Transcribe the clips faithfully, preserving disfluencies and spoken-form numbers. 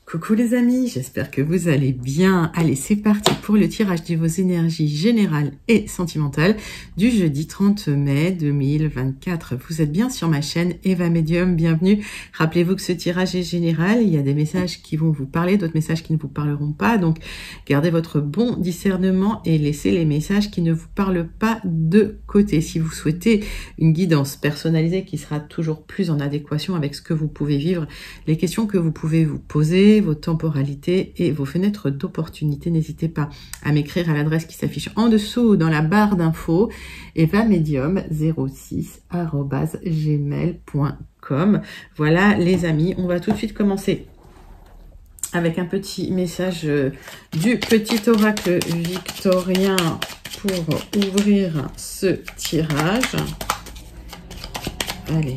Coucou les amis, j'espère que vous allez bien. Allez, c'est parti pour le tirage de vos énergies générales et sentimentales du jeudi trente mai deux mille vingt-quatre. Vous êtes bien sur ma chaîne Eva Medium, bienvenue. Rappelez-vous que ce tirage est général, il y a des messages qui vont vous parler, d'autres messages qui ne vous parleront pas. Donc, gardez votre bon discernement et laissez les messages qui ne vous parlent pas de côté. Si vous souhaitez une guidance personnalisée qui sera toujours plus en adéquation avec ce que vous pouvez vivre, les questions que vous pouvez vous poser, vos temporalités et vos fenêtres d'opportunité, n'hésitez pas à m'écrire à l'adresse qui s'affiche en dessous dans la barre d'infos, evamedium zéro six arobase gmail point com. Voilà les amis, on va tout de suite commencer avec un petit message du petit oracle victorien pour ouvrir ce tirage. Allez.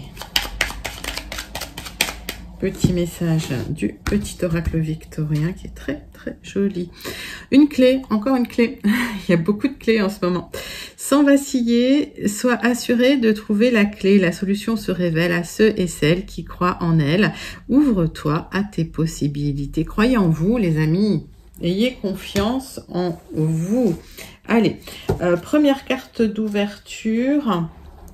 Petit message du petit oracle victorien qui est très très joli. Une clé, encore une clé. Il y a beaucoup de clés en ce moment. Sans vaciller, sois assuré de trouver la clé. La solution se révèle à ceux et celles qui croient en elle. Ouvre-toi à tes possibilités. Croyez en vous les amis. Ayez confiance en vous. Allez, euh, première carte d'ouverture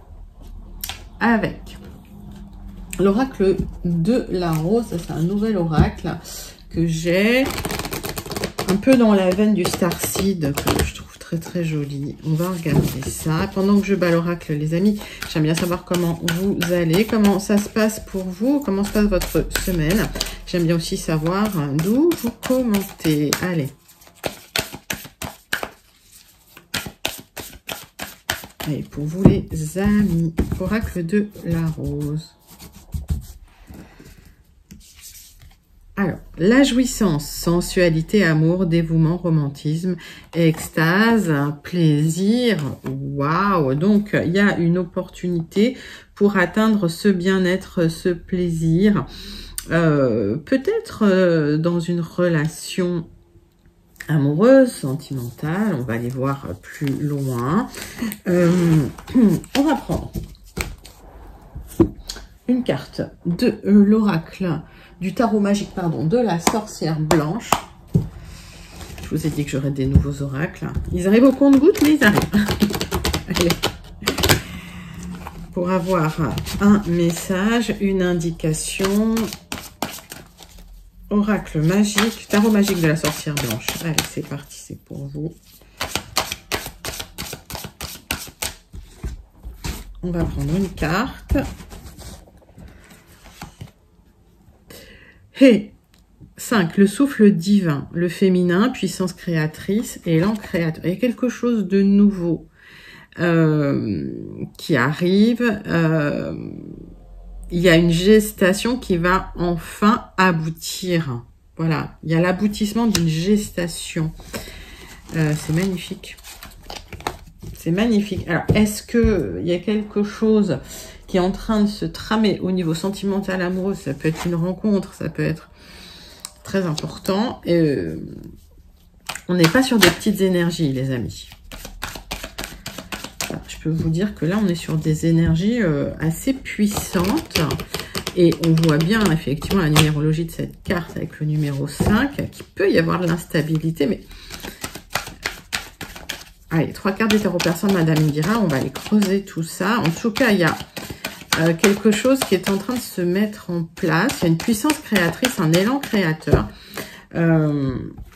avec l'oracle de la rose. C'est un nouvel oracle que j'ai un peu dans la veine du Starseed, que je trouve très très joli. On va regarder ça. Pendant que je bats l'oracle, les amis, j'aime bien savoir comment vous allez, comment ça se passe pour vous, comment se passe votre semaine. J'aime bien aussi savoir d'où vous commentez. Allez. Allez, pour vous les amis, oracle de la rose. Alors, la jouissance, sensualité, amour, dévouement, romantisme, extase, plaisir, waouh! Donc, il y a une opportunité pour atteindre ce bien-être, ce plaisir. Euh, peut-être euh, dans une relation amoureuse, sentimentale, on va aller voir plus loin. Euh, on va prendre une carte de euh, l'oracle du tarot magique, pardon, de la sorcière blanche. Je vous ai dit que j'aurais des nouveaux oracles. Ils arrivent au compte-gouttes, mais ils arrivent. Allez. Pour avoir un message, une indication. Oracle magique, tarot magique de la sorcière blanche. Allez, c'est parti, c'est pour vous. On va prendre une carte. Et cinq, le souffle divin, le féminin, puissance créatrice et l'élan créateur. Il y a quelque chose de nouveau euh, qui arrive. Euh, il y a une gestation qui va enfin aboutir. Voilà, il y a l'aboutissement d'une gestation. Euh, c'est magnifique. C'est magnifique. Alors, est-ce qu'il y a quelque chose qui est en train de se tramer au niveau sentimental, amoureux? Ça peut être une rencontre, ça peut être très important. Et euh, on n'est pas sur des petites énergies, les amis. Alors, je peux vous dire que là, on est sur des énergies euh, assez puissantes. Et on voit bien, effectivement, la numérologie de cette carte avec le numéro cinq, qu'il peut y avoir de l'instabilité, mais... Allez, trois cartes des tarot personnes, Madame Indira, on va aller creuser tout ça. En tout cas, il y a euh, quelque chose qui est en train de se mettre en place. Il y a une puissance créatrice, un élan créateur. Euh,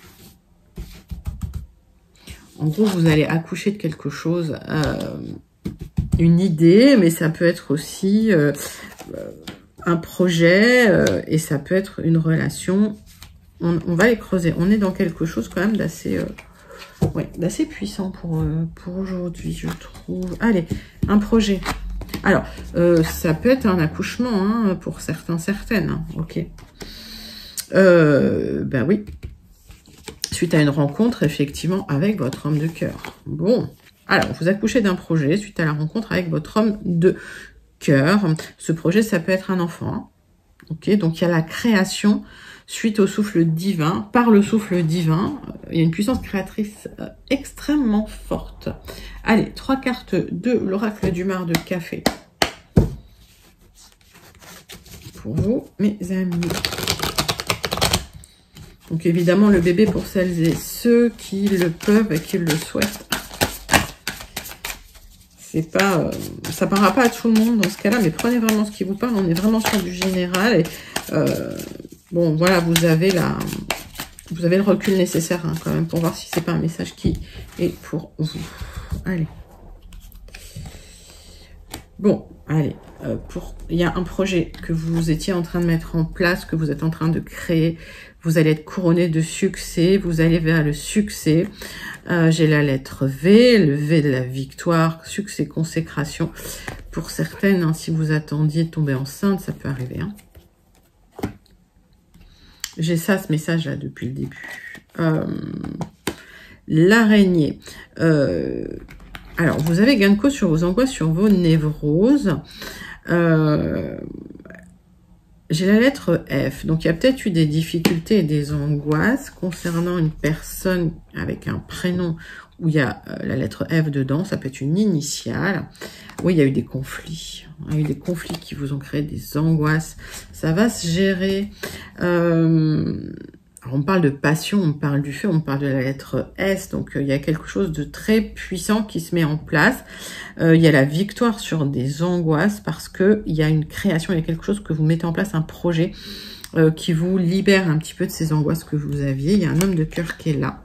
en gros, vous allez accoucher de quelque chose, euh, une idée, mais ça peut être aussi euh, un projet euh, et ça peut être une relation. On, on va les creuser. On est dans quelque chose quand même d'assez... Euh, Oui, d'assez puissant pour, euh, pour aujourd'hui, je trouve. Allez, un projet. Alors, euh, ça peut être un accouchement hein, pour certains, certaines. Hein, ok. Euh, ben oui. Suite à une rencontre, effectivement, avec votre homme de cœur. Bon. Alors, vous accouchez d'un projet suite à la rencontre avec votre homme de cœur. Ce projet, ça peut être un enfant. Hein, ok. Donc, il y a la création suite au souffle divin, par le souffle divin. Il y a une puissance créatrice euh, extrêmement forte. Allez, trois cartes de l'oracle du mar de café. Pour vous, mes amis. Donc évidemment, le bébé, pour celles et ceux qui le peuvent et qui le souhaitent. C'est pas, euh, ça parlera pas à tout le monde dans ce cas-là, mais prenez vraiment ce qui vous parle. On est vraiment sur du général. Et, euh, bon, voilà, vous avez la, vous avez le recul nécessaire hein, quand même pour voir si c'est pas un message qui est pour vous. Allez. Bon, allez. Euh, pour, il y a un projet que vous étiez en train de mettre en place, que vous êtes en train de créer. Vous allez être couronné de succès. Vous allez vers le succès. Euh, J'ai la lettre V, le V de la victoire, succès, consécration. Pour certaines, hein, si vous attendiez de tomber enceinte, ça peut arriver. Hein. J'ai ça, ce message-là, depuis le début. Euh, L'araignée. Euh, alors, vous avez gain de cause sur vos angoisses, sur vos névroses. Euh, J'ai la lettre F, donc il y a peut-être eu des difficultés et des angoisses concernant une personne avec un prénom où il y a euh, la lettre F dedans, ça peut être une initiale. Oui, il y a eu des conflits, il y a eu des conflits qui vous ont créé des angoisses. Ça va se gérer. Euh, alors on parle de passion, on parle du feu, on parle de la lettre S, donc euh, il y a quelque chose de très puissant qui se met en place. Euh, il y a la victoire sur des angoisses parce que il y a une création, il y a quelque chose que vous mettez en place, un projet euh, qui vous libère un petit peu de ces angoisses que vous aviez. Il y a un homme de cœur qui est là,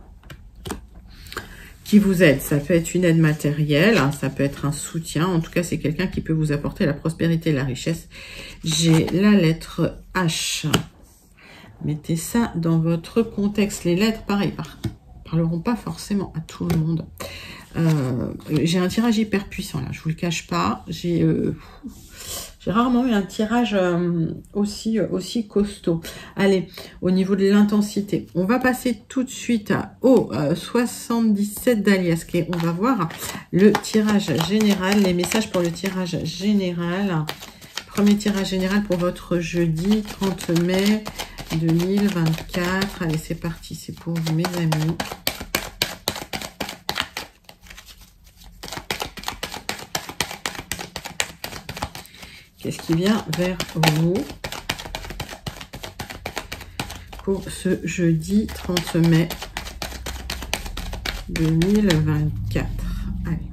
qui vous aide. Ça peut être une aide matérielle, hein, ça peut être un soutien. En tout cas, c'est quelqu'un qui peut vous apporter la prospérité et la richesse. J'ai la lettre H. Mettez ça dans votre contexte. Les lettres, pareil, par, parleront pas forcément à tout le monde. Euh, j'ai un tirage hyper puissant, là, je vous le cache pas. J'ai euh, j'ai rarement eu un tirage euh, aussi, aussi costaud. Allez, au niveau de l'intensité, on va passer tout de suite au euh, soixante-dix-sept d'Aliasquet. On va voir le tirage général, les messages pour le tirage général. Premier tirage général pour votre jeudi trente mai deux mille vingt-quatre. Allez, c'est parti, c'est pour vous, mes amis. Qu'est-ce qui vient vers vous pour ce jeudi trente mai deux mille vingt-quatre? Allez.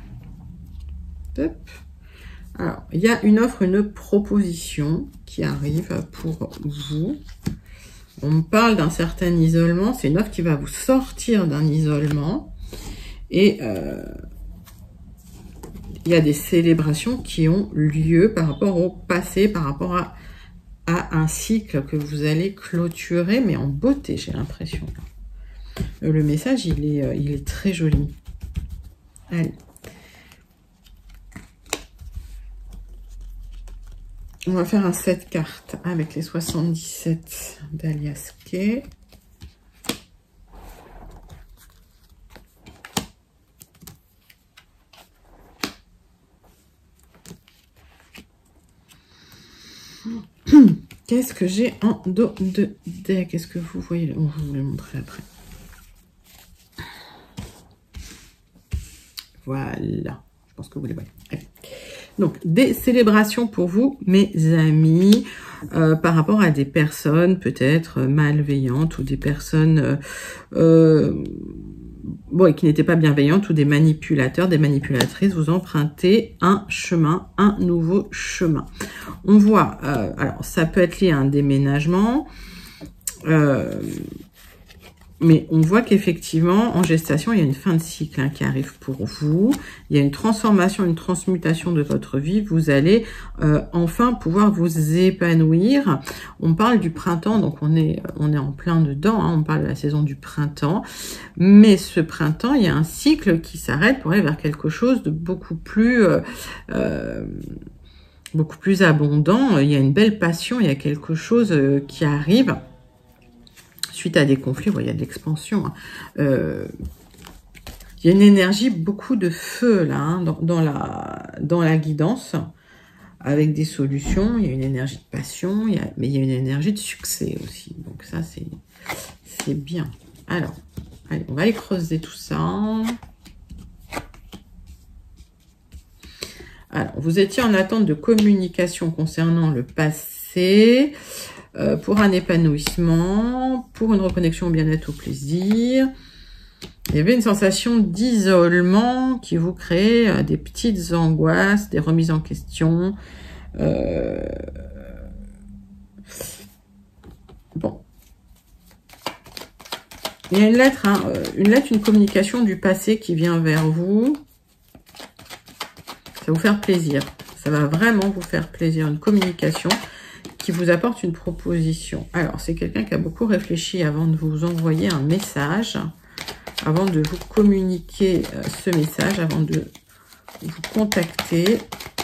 Hop. Alors, il y a une offre, une proposition qui arrive pour vous. On me parle d'un certain isolement. C'est une offre qui va vous sortir d'un isolement. Et euh, il y a des célébrations qui ont lieu par rapport au passé, par rapport à, à un cycle que vous allez clôturer, mais en beauté, j'ai l'impression. Le message, il est, il est très joli. Allez. On va faire un sept cartes avec les soixante-dix-sept d'Aliasquet. Qu'est-ce que j'ai en dos de deck? Est-ce que vous voyez? On va vous le montrer après. Voilà. Je pense que vous les voyez. Allez. Donc, des célébrations pour vous, mes amis, euh, par rapport à des personnes peut-être malveillantes ou des personnes euh, euh, bon, qui n'étaient pas bienveillantes ou des manipulateurs, des manipulatrices. Vous empruntez un chemin, un nouveau chemin. On voit, euh, alors ça peut être lié à un déménagement, euh, mais on voit qu'effectivement, en gestation, il y a une fin de cycle hein, qui arrive pour vous. Il y a une transformation, une transmutation de votre vie. Vous allez euh, enfin pouvoir vous épanouir. On parle du printemps, donc on est, on est en plein dedans. Hein, on parle de la saison du printemps. Mais ce printemps, il y a un cycle qui s'arrête pour aller vers quelque chose de beaucoup plus... Euh, euh, beaucoup plus abondant. Il y a une belle passion, il y a quelque chose euh, qui arrive. Suite à des conflits, il y a de l'expansion. Hein. Euh, il y a une énergie, beaucoup de feu là, hein, dans, dans, la, dans la guidance, avec des solutions. Il y a une énergie de passion, il y a, mais il y a une énergie de succès aussi. Donc ça, c'est bien. Alors, allez, on va aller creuser tout ça. Alors, vous étiez en attente de communication concernant le passé. euh, pour un épanouissement, pour une reconnexion au bien-être, au plaisir. Il y avait une sensation d'isolement qui vous crée euh, des petites angoisses, des remises en question. Euh... Bon. Il y a une lettre, hein, une lettre, une communication du passé qui vient vers vous. Ça va vous faire plaisir. Ça va vraiment vous faire plaisir. Une communication qui vous apporte une proposition. Alors, c'est quelqu'un qui a beaucoup réfléchi avant de vous envoyer un message, avant de vous communiquer ce message, avant de vous contacter.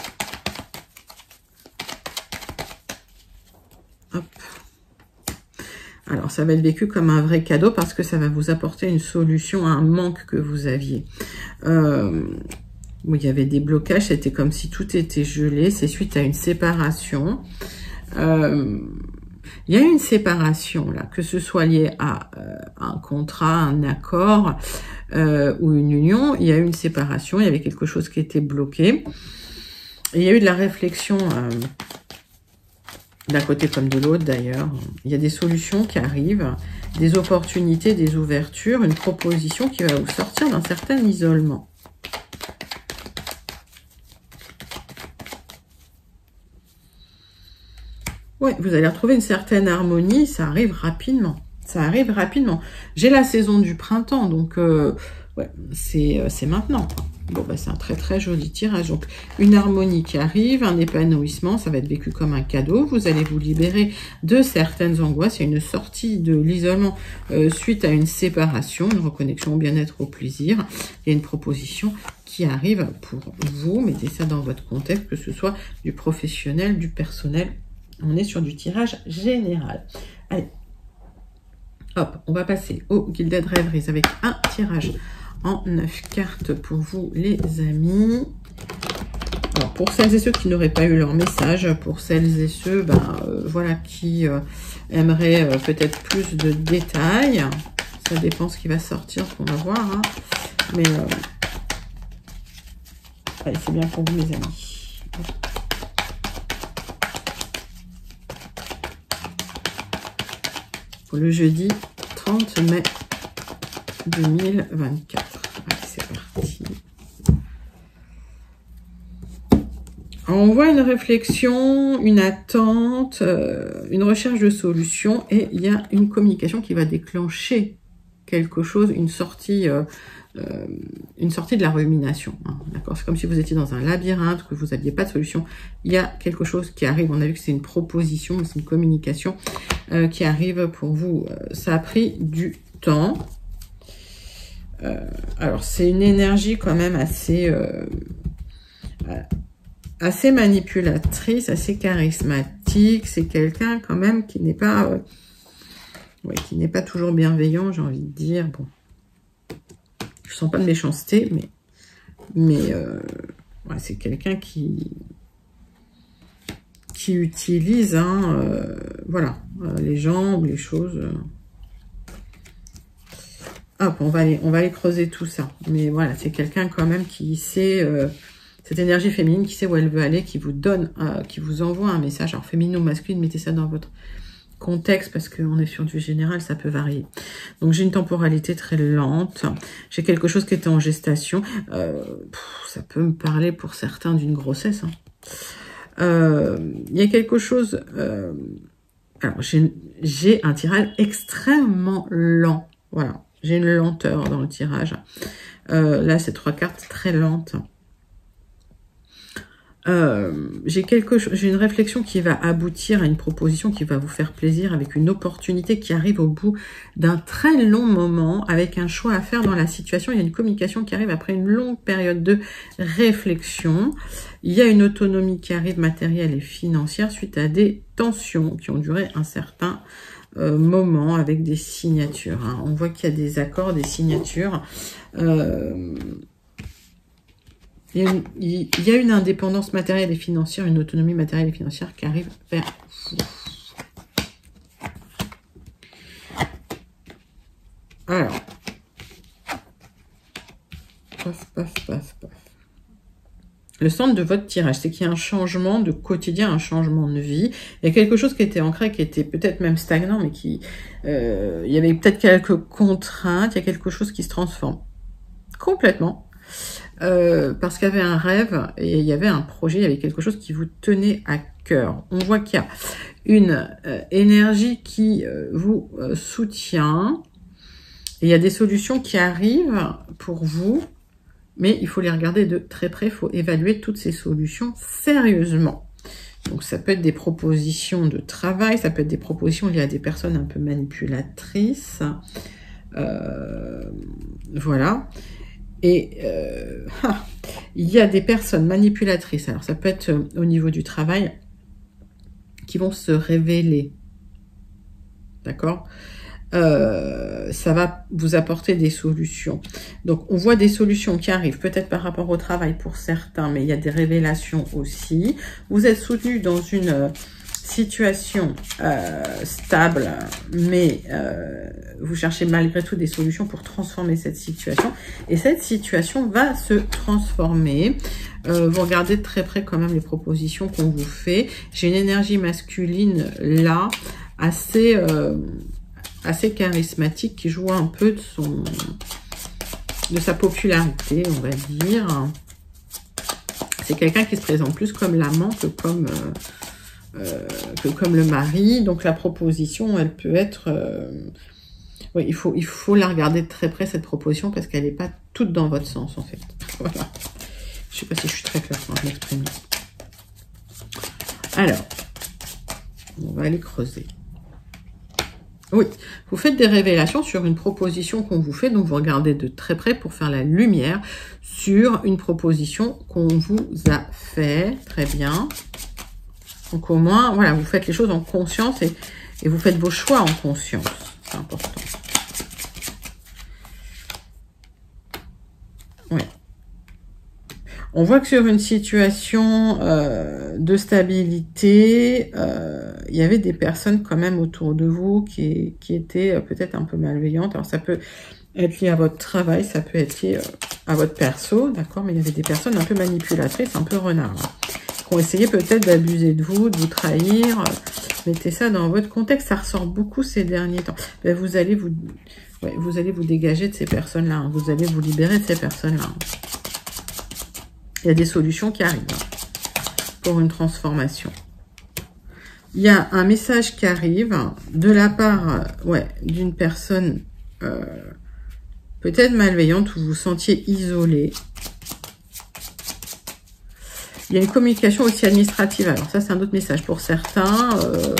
Hop. Alors, ça va être vécu comme un vrai cadeau parce que ça va vous apporter une solution à un manque que vous aviez. Euh, où il y avait des blocages, c'était comme si tout était gelé. C'est suite à une séparation. Euh, il y a une séparation, là, que ce soit lié à euh, un contrat, un accord euh, ou une union. Il y a eu une séparation, il y avait quelque chose qui était bloqué. Et il y a eu de la réflexion... Euh, d'un côté comme de l'autre d'ailleurs. Il y a des solutions qui arrivent, des opportunités, des ouvertures, une proposition qui va vous sortir d'un certain isolement. Oui, vous allez retrouver une certaine harmonie, ça arrive rapidement. Ça arrive rapidement. J'ai la saison du printemps, donc euh, ouais, c'est euh, maintenant, quoi. Bon, bah, c'est un très très joli tirage. Donc, une harmonie qui arrive, un épanouissement, ça va être vécu comme un cadeau. Vous allez vous libérer de certaines angoisses. Il y a une sortie de l'isolement euh, suite à une séparation, une reconnexion au bien-être, au plaisir. Il y a une proposition qui arrive pour vous. Mettez ça dans votre contexte, que ce soit du professionnel, du personnel. On est sur du tirage général. Allez, hop, on va passer au Gilded Rêveries avec un tirage en neuf cartes pour vous, les amis. Alors, pour celles et ceux qui n'auraient pas eu leur message, pour celles et ceux ben, euh, voilà, qui euh, aimeraient euh, peut-être plus de détails, ça dépend ce qui va sortir, qu'on va voir. Hein. Mais euh, allez, c'est bien pour vous, les amis. Pour le jeudi trente mai deux mille vingt-quatre. Allez, c'est parti. On voit une réflexion, une attente, euh, une recherche de solution et il y a une communication qui va déclencher quelque chose, une sortie, euh, euh, une sortie de la rumination. Hein, d'accord, c'est comme si vous étiez dans un labyrinthe, que vous n'aviez pas de solution. Il y a quelque chose qui arrive. On a vu que c'est une proposition, c'est une communication euh, qui arrive pour vous. Ça a pris du temps. Euh, alors, c'est une énergie quand même assez, euh, assez manipulatrice, assez charismatique. C'est quelqu'un quand même qui n'est pas, euh, ouais, qui n'est pas toujours bienveillant, j'ai envie de dire. Bon, je sens pas de méchanceté, mais, mais euh, ouais, c'est quelqu'un qui, qui utilise, hein, euh, voilà, euh, les gens ou les choses. Euh, Hop, on va aller, on va aller creuser tout ça. Mais voilà, c'est quelqu'un quand même qui sait, euh, cette énergie féminine, qui sait où elle veut aller, qui vous donne, euh, qui vous envoie un message. Alors, féminin ou masculine, mettez ça dans votre contexte, parce qu'on est sur du général, ça peut varier. Donc, j'ai une temporalité très lente. J'ai quelque chose qui était en gestation. Euh, pff, ça peut me parler pour certains d'une grossesse. Hein. Euh, il y a quelque chose... Euh, alors, j'ai un tirage extrêmement lent. Voilà. J'ai une lenteur dans le tirage. Euh, là, c'est trois cartes très lentes. Euh, j'ai quelque chose, j'ai une réflexion qui va aboutir à une proposition qui va vous faire plaisir, avec une opportunité qui arrive au bout d'un très long moment, avec un choix à faire dans la situation. Il y a une communication qui arrive après une longue période de réflexion. Il y a une autonomie qui arrive matérielle et financière suite à des tensions qui ont duré un certain Euh, moment avec des signatures. Hein. On voit qu'il y a des accords, des signatures. Euh, il, y a une, il y a une indépendance matérielle et financière, une autonomie matérielle et financière qui arrive vers vous. Alors, paf, paf, paf, paf. le centre de votre tirage, c'est qu'il y a un changement de quotidien, un changement de vie. Il y a quelque chose qui était ancré, qui était peut-être même stagnant, mais qui... Euh, il y avait peut-être quelques contraintes, il y a quelque chose qui se transforme complètement. Euh, parce qu'il y avait un rêve, et il y avait un projet, il y avait quelque chose qui vous tenait à cœur. On voit qu'il y a une euh, énergie qui euh, vous euh, soutient, et il y a des solutions qui arrivent pour vous, mais il faut les regarder de très près, il faut évaluer toutes ces solutions sérieusement. Donc ça peut être des propositions de travail, ça peut être des propositions liées à des personnes un peu manipulatrices. Euh, voilà. Et euh, ah, il y a des personnes manipulatrices, alors ça peut être au niveau du travail, qui vont se révéler. D'accord ? Euh, ça va vous apporter des solutions. Donc, on voit des solutions qui arrivent, peut-être par rapport au travail pour certains, mais il y a des révélations aussi. Vous êtes soutenu dans une euh, situation euh, stable, mais euh, vous cherchez malgré tout des solutions pour transformer cette situation. Et cette situation va se transformer. Euh, vous regardez de très près quand même les propositions qu'on vous fait. J'ai une énergie masculine là, assez... Euh, assez charismatique, qui joue un peu de son de sa popularité, on va dire. C'est quelqu'un qui se présente plus comme l'amant que comme euh, euh, que comme le mari. Donc la proposition, elle peut être euh, oui, il faut il faut la regarder de très près, cette proposition, parce qu'elle n'est pas toute dans votre sens en fait. Voilà. Je sais pas si je suis très claire quand je m'exprime. Alors, on va aller creuser. Oui, vous faites des révélations sur une proposition qu'on vous fait, donc vous regardez de très près pour faire la lumière sur une proposition qu'on vous a fait. Très bien. Donc au moins, voilà, vous faites les choses en conscience et, et vous faites vos choix en conscience. C'est important. Oui. On voit que sur une situation euh, de stabilité, euh, il y avait des personnes quand même autour de vous qui, qui étaient euh, peut-être un peu malveillantes. Alors ça peut être lié à votre travail, ça peut être lié euh, à votre perso, d'accord, mais il y avait des personnes un peu manipulatrices, un peu renards, hein, qui ont essayé peut-être d'abuser de vous, de vous trahir. Mettez ça dans votre contexte, ça ressort beaucoup ces derniers temps. Ben, vous allez vous, ouais, vous allez vous dégager de ces personnes-là, hein, vous allez vous libérer de ces personnes-là. Hein. Il y a des solutions qui arrivent hein, pour une transformation. Il y a un message qui arrive de la part ouais, d'une personne euh, peut-être malveillante, où vous vous sentiez isolé. Il y a une communication aussi administrative. Alors ça, c'est un autre message pour certains. Euh,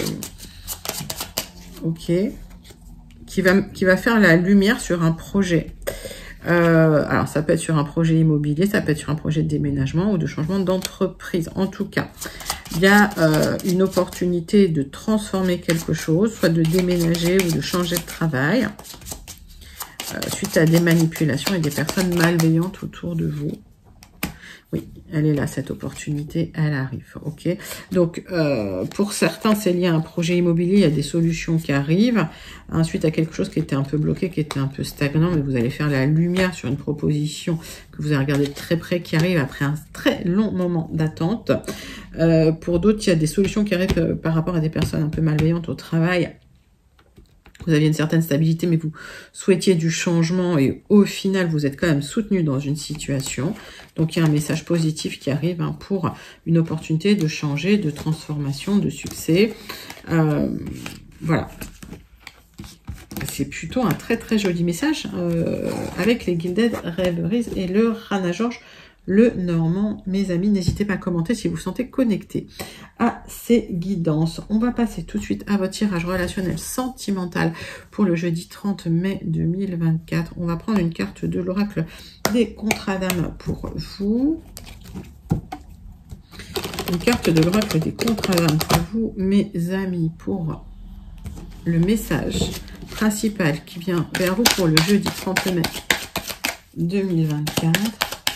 ok. Qui va, qui va faire la lumière sur un projet. Euh, alors, ça peut être sur un projet immobilier, ça peut être sur un projet de déménagement ou de changement d'entreprise. En tout cas, il y a euh, une opportunité de transformer quelque chose, soit de déménager ou de changer de travail, euh, suite à des manipulations et des personnes malveillantes autour de vous. Oui, elle est là, cette opportunité, elle arrive, ok. Donc, euh, pour certains, c'est lié à un projet immobilier, il y a des solutions qui arrivent, ensuite à quelque chose qui était un peu bloqué, qui était un peu stagnant, mais vous allez faire la lumière sur une proposition que vous avez regardée de très près, qui arrive après un très long moment d'attente. Euh, pour d'autres, il y a des solutions qui arrivent euh, par rapport à des personnes un peu malveillantes au travail. Vous aviez une certaine stabilité, mais vous souhaitiez du changement et au final, vous êtes quand même soutenu dans une situation. Donc, il y a un message positif qui arrive hein, pour une opportunité de changer, de transformation, de succès. Euh, voilà. C'est plutôt un très très joli message euh, avec les Gilded Reveries et le Rana George, le Normand. Mes amis, n'hésitez pas à commenter si vous vous sentez connecté à ces guidances. On va passer tout de suite à votre tirage relationnel sentimental pour le jeudi trente mai deux mille vingt-quatre. On va prendre une carte de l'oracle des contrats d'âme pour vous. Une carte de l'oracle des contrats d'âme pour vous, mes amis, pour le message principal qui vient vers vous pour le jeudi trente mai deux mille vingt-quatre.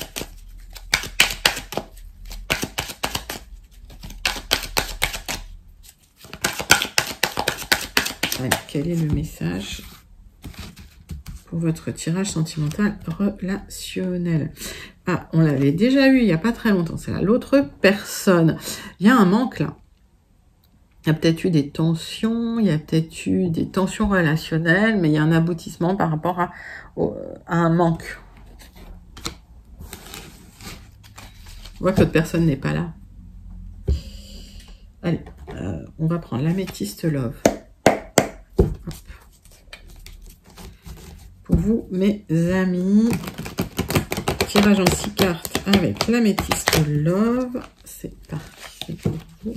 Quel est le message pour votre tirage sentimental relationnel? Ah, on l'avait déjà eu il n'y a pas très longtemps. C'est là l'autre personne. Il y a un manque là. Il y a peut-être eu des tensions, il y a peut-être eu des tensions relationnelles, mais il y a un aboutissement par rapport à, à un manque. On voit que l'autre personne n'est pas là. Allez, euh, on va prendre l'améthyste love. Hop. Pour vous, mes amis, tirage en six cartes avec l'améthyste love. C'est parti pour vous.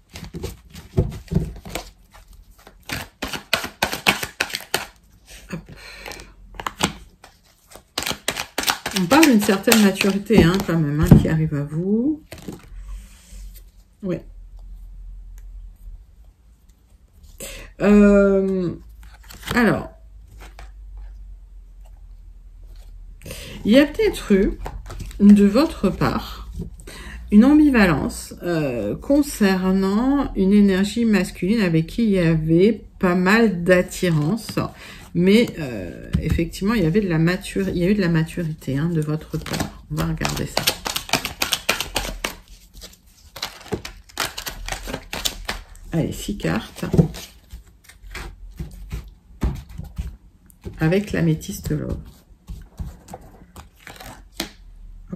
Hop. On parle d'une certaine maturité, hein, quand même, hein, qui arrive à vous. Oui. Euh, alors, il y a peut-être eu, de votre part, une ambivalence euh, concernant une énergie masculine avec qui il y avait pas mal d'attirance, mais euh, effectivement, il y avait de la mature, il y a eu de la maturité hein, de votre part. On va regarder ça. Allez, six cartes. Avec l'améthyste love. Hop.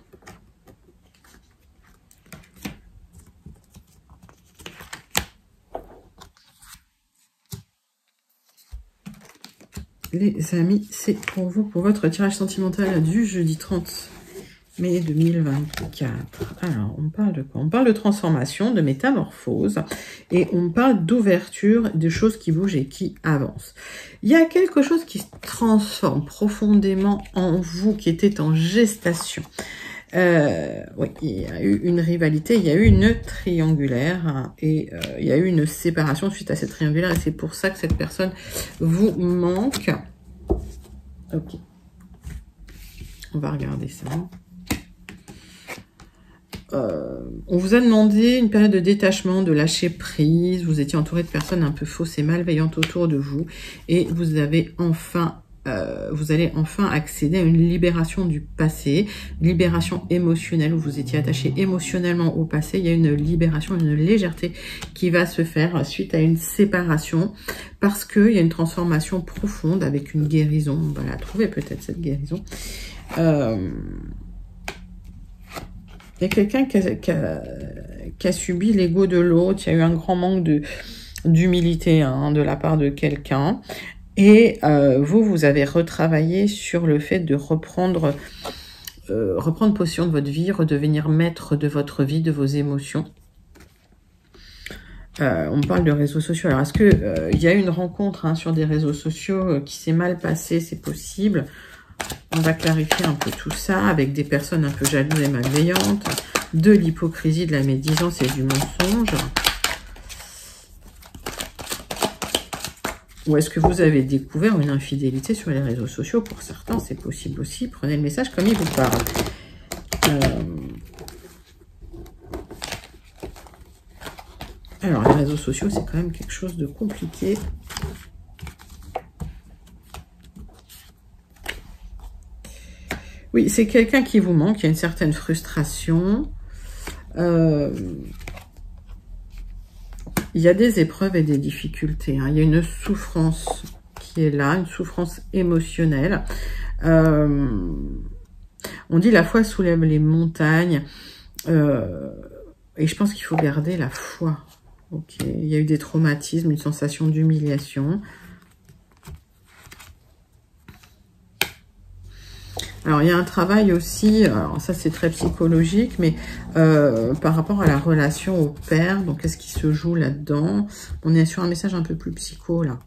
Les amis, c'est pour vous, pour votre tirage sentimental du jeudi trente mai deux mille vingt-quatre. Alors, on parle de quoi? On parle de transformation, de métamorphose, et on parle d'ouverture, de choses qui bougent et qui avancent. Il y a quelque chose qui se transforme profondément en vous, qui était en gestation. Euh, oui, il y a eu une rivalité, il y a eu une triangulaire, hein, et euh, il y a eu une séparation suite à cette triangulaire, et c'est pour ça que cette personne vous manque. Ok. On va regarder ça. Euh, on vous a demandé une période de détachement, de lâcher prise. Vous étiez entouré de personnes un peu fausses et malveillantes autour de vous. Et vous avez enfin, euh, vous allez enfin accéder à une libération du passé. Libération émotionnelle où vous étiez attaché émotionnellement au passé. Il y a une libération, une légèreté qui va se faire suite à une séparation. Parce qu'il y a une transformation profonde avec une guérison. On va la trouver peut-être cette guérison. Euh... Il y a quelqu'un qui a, qui, a, qui a subi l'ego de l'autre. Il y a eu un grand manque de d'humilité hein, de la part de quelqu'un. Et euh, vous, vous avez retravaillé sur le fait de reprendre, euh, reprendre possession de votre vie, redevenir maître de votre vie, de vos émotions. Euh, on parle de réseaux sociaux. Alors, est-ce que euh, il y a eu une rencontre hein, sur des réseaux sociaux euh, qui s'est mal passée? C'est possible. On va clarifier un peu tout ça avec des personnes un peu jalouses et malveillantes, de l'hypocrisie, de la médisance et du mensonge. Ou est-ce que vous avez découvert une infidélité sur les réseaux sociaux? Pour certains, c'est possible aussi. Prenez le message comme il vous parle. Euh... Alors, les réseaux sociaux, c'est quand même quelque chose de compliqué. Oui, c'est quelqu'un qui vous manque, il y a une certaine frustration. Euh, il y a des épreuves et des difficultés. Hein. Il y a une souffrance qui est là, une souffrance émotionnelle. Euh, on dit la foi soulève les montagnes. Euh, et je pense qu'il faut garder la foi. Ok, il y a eu des traumatismes, une sensation d'humiliation. Alors, il y a un travail aussi, alors ça c'est très psychologique, mais euh, par rapport à la relation au père, donc qu'est-ce qui se joue là-dedans? On est sur un message un peu plus psycho, là.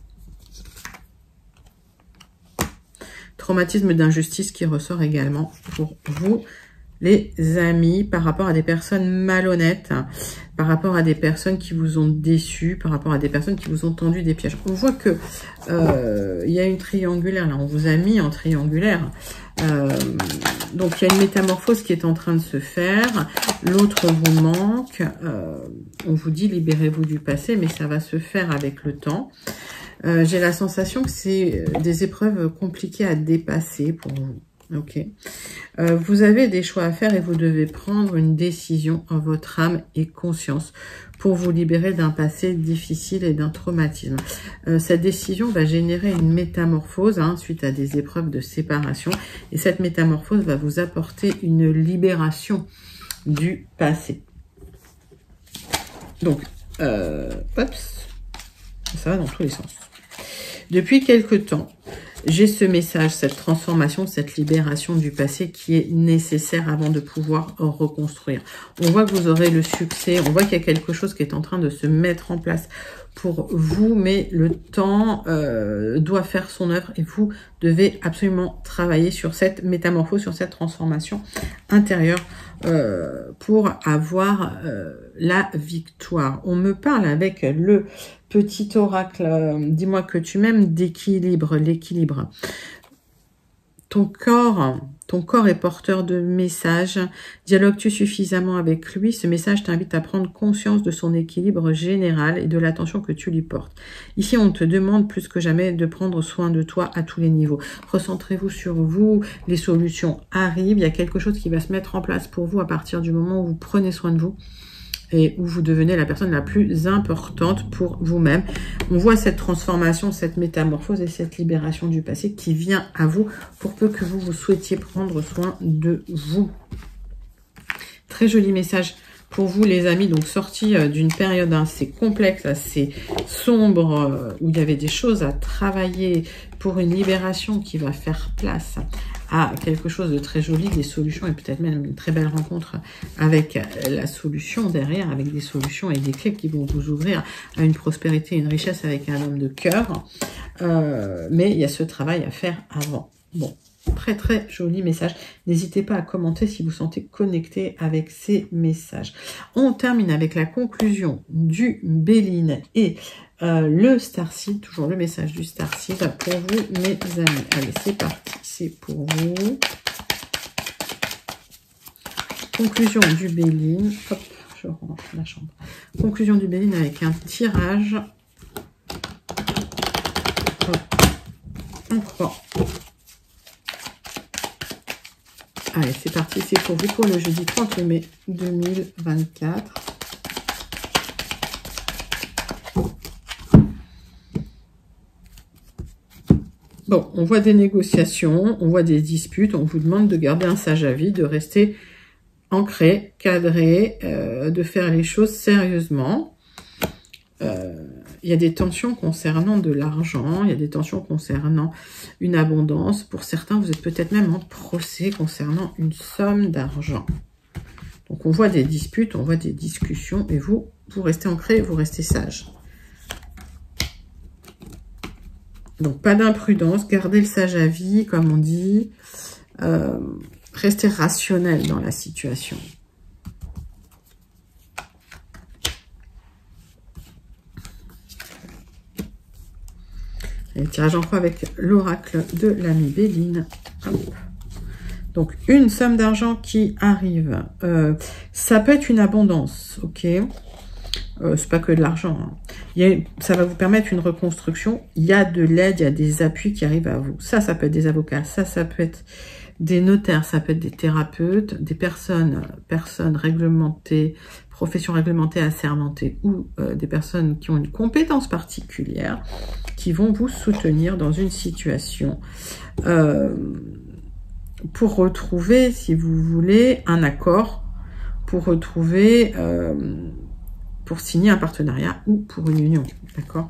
Traumatisme d'injustice qui ressort également pour vous, les amis, par rapport à des personnes malhonnêtes, par rapport à des personnes qui vous ont déçu, par rapport à des personnes qui vous ont tendu des pièges. On voit que euh, il y a une triangulaire, là, on vous a mis en triangulaire. Euh, donc, il y a une métamorphose qui est en train de se faire. L'autre vous manque. Euh, on vous dit libérez-vous du passé, mais ça va se faire avec le temps. Euh, j'ai la sensation que c'est des épreuves compliquées à dépasser pour vous. Ok. Euh, vous avez des choix à faire et vous devez prendre une décision en votre âme et conscience pour vous libérer d'un passé difficile et d'un traumatisme. Euh, cette décision va générer une métamorphose hein, suite à des épreuves de séparation. Et cette métamorphose va vous apporter une libération du passé. Donc, euh, oups, ça va dans tous les sens. Depuis quelque temps, j'ai ce message, cette transformation, cette libération du passé qui est nécessaire avant de pouvoir reconstruire. On voit que vous aurez le succès, on voit qu'il y a quelque chose qui est en train de se mettre en place pour vous, mais le temps euh, doit faire son œuvre et vous devez absolument travailler sur cette métamorphose, sur cette transformation intérieure euh, pour avoir euh, la victoire. On me parle avec le petit oracle, euh, dis-moi que tu m'aimes, d'équilibre, l'équilibre. Ton corps, ton corps est porteur de messages. Dialogues-tu suffisamment avec lui? Ce message t'invite à prendre conscience de son équilibre général et de l'attention que tu lui portes. Ici, on te demande plus que jamais de prendre soin de toi à tous les niveaux. Recentrez-vous sur vous. Les solutions arrivent. Il y a quelque chose qui va se mettre en place pour vous à partir du moment où vous prenez soin de vous et où vous devenez la personne la plus importante pour vous-même. On voit cette transformation, cette métamorphose et cette libération du passé qui vient à vous pour peu que vous, vous souhaitiez prendre soin de vous. Très joli message pour vous les amis, donc sorti d'une période assez complexe, assez sombre, où il y avait des choses à travailler pour une libération qui va faire place à quelque chose de très joli, des solutions et peut-être même une très belle rencontre avec la solution derrière, avec des solutions et des clés qui vont vous ouvrir à une prospérité, une richesse avec un homme de cœur. Euh, mais il y a ce travail à faire avant. Bon. Très très joli message. N'hésitez pas à commenter si vous sentez connecté avec ces messages. On termine avec la conclusion du Béline et euh, le Starseed. Toujours le message du Starseed pour vous mes amis. Allez, c'est parti. C'est pour vous. Conclusion du Béline. Hop, je rentre la chambre. Conclusion du Béline avec un tirage. Hop. On croit. Allez, c'est parti, c'est pour vous pour le jeudi trente mai deux mille vingt-quatre. Bon, on voit des négociations, on voit des disputes, on vous demande de garder un sage avis, de rester ancré, cadré, euh, de faire les choses sérieusement. Euh, il y a des tensions concernant de l'argent, il y a des tensions concernant une abondance. Pour certains, vous êtes peut-être même en procès concernant une somme d'argent. Donc, on voit des disputes, on voit des discussions, et vous, vous restez ancré, vous restez sage. Donc, pas d'imprudence, gardez le sage à vie, comme on dit. Euh, restez rationnel dans la situation. Et tirage en croix avec l'oracle de l'ami Béline. Hop. Donc, une somme d'argent qui arrive. Euh, ça peut être une abondance, ok. Euh, c'est pas que de l'argent. Hein. Il y a, ça va vous permettre une reconstruction. Il y a de l'aide, il y a des appuis qui arrivent à vous. Ça, ça peut être des avocats. Ça, ça peut être des notaires. Ça peut être des thérapeutes, des personnes, personnes réglementées, professions réglementées, assermentées ou euh, des personnes qui ont une compétence particulière qui vont vous soutenir dans une situation euh, pour retrouver, si vous voulez, un accord, pour retrouver, euh, pour signer un partenariat ou pour une union, d'accord?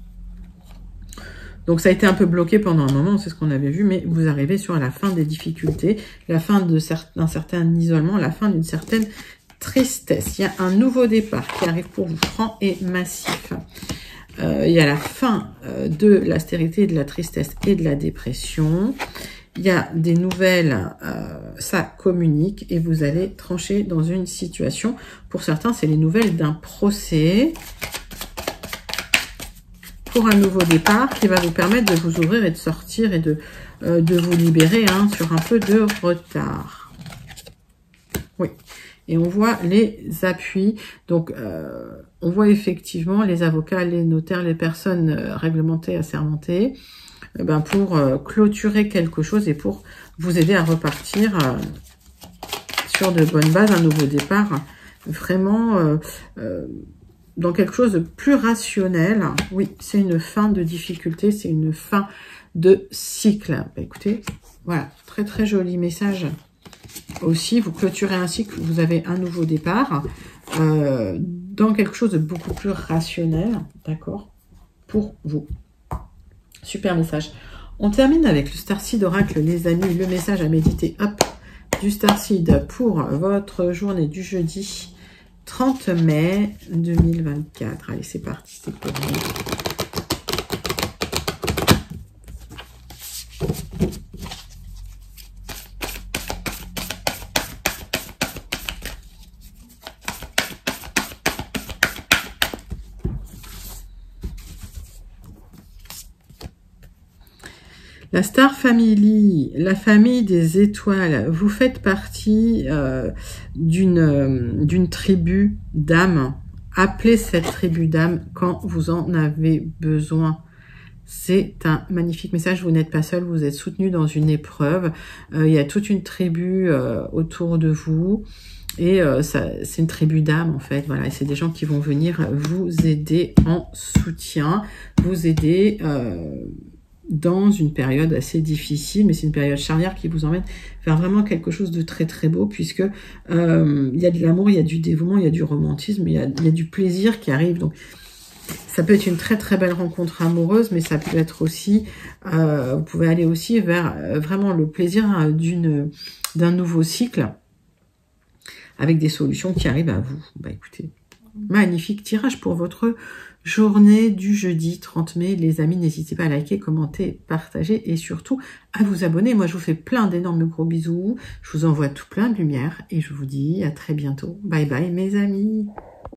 Donc ça a été un peu bloqué pendant un moment, c'est ce qu'on avait vu, mais vous arrivez sur la fin des difficultés, la fin d'un certain, certain isolement, la fin d'une certaine tristesse. Il y a un nouveau départ qui arrive pour vous, franc et massif. Euh, il y a la fin euh, de l'austérité, de la tristesse et de la dépression. Il y a des nouvelles, euh, ça communique et vous allez trancher dans une situation. Pour certains, c'est les nouvelles d'un procès pour un nouveau départ qui va vous permettre de vous ouvrir et de sortir et de, euh, de vous libérer hein, sur un peu de retard. Oui. Et on voit les appuis. Donc, euh, on voit effectivement les avocats, les notaires, les personnes réglementées, assermentées. eh ben, pour euh, clôturer quelque chose et pour vous aider à repartir euh, sur de bonnes bases, un nouveau départ, vraiment euh, euh, dans quelque chose de plus rationnel. Oui, c'est une fin de difficulté, c'est une fin de cycle. Bah, écoutez, voilà, très très joli message. Aussi, vous clôturez un cycle, vous avez un nouveau départ euh, dans quelque chose de beaucoup plus rationnel, d'accord, pour vous. Super message. On termine avec le Starseed Oracle, les amis, le message à méditer, hop, du Starseed pour votre journée du jeudi trente mai deux mille vingt-quatre. Allez, c'est parti, c'est pour vous. La Star Family, la famille des étoiles, vous faites partie euh, d'une euh, d'une tribu d'âmes. Appelez cette tribu d'âmes quand vous en avez besoin. C'est un magnifique message, vous n'êtes pas seul, vous êtes soutenu dans une épreuve. Euh, il y a toute une tribu euh, autour de vous. Et euh, c'est une tribu d'âmes en fait, voilà, et c'est des gens qui vont venir vous aider en soutien, vous aider... Euh, dans une période assez difficile, mais c'est une période charnière qui vous emmène vers vraiment quelque chose de très très beau, puisque euh, il y a de l'amour, il y a du dévouement, il y a du romantisme, il y a, il y a du plaisir qui arrive. Donc ça peut être une très très belle rencontre amoureuse, mais ça peut être aussi, euh, vous pouvez aller aussi vers euh, vraiment le plaisir d'une d'un nouveau cycle, avec des solutions qui arrivent à vous. Bah écoutez, magnifique tirage pour votre journée du jeudi trente mai. Les amis, n'hésitez pas à liker, commenter, partager et surtout à vous abonner. Moi, je vous fais plein d'énormes gros bisous. Je vous envoie tout plein de lumière et je vous dis à très bientôt. Bye bye mes amis.